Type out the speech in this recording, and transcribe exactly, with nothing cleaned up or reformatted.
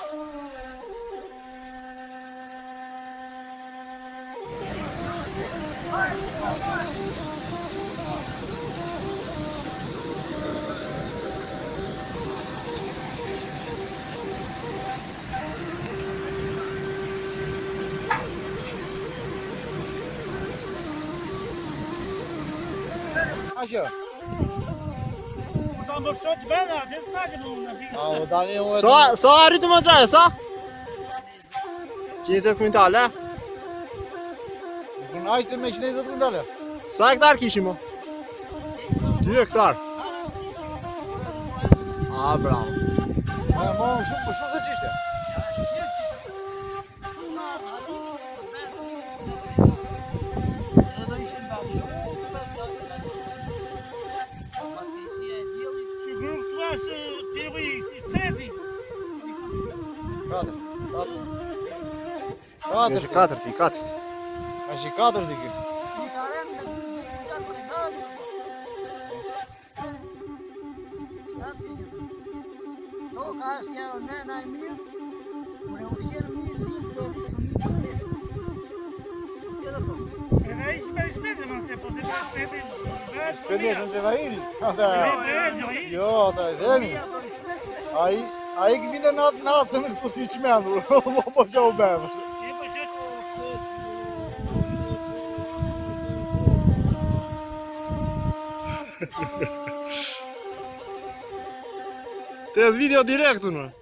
Așa. Am văzut bine, de stade nu na figa. Au, dar e o... Sa, sa ritmo gjare, sa? njëzet kuintale? Kun aq me njëzet kuintale. Sa hektar kishim mo? dy hektar. Ah, bravo. A, ma shumë, shumë se qishte. Katër, katër. Katër. katër, ti katër. Ka që katër të kjo. Shpedeshën të vahiri. Jo, ata e zemi. Ai, ai këmine natë natë në këtu si qmendur. Po që u bemë. Te video direkt unë.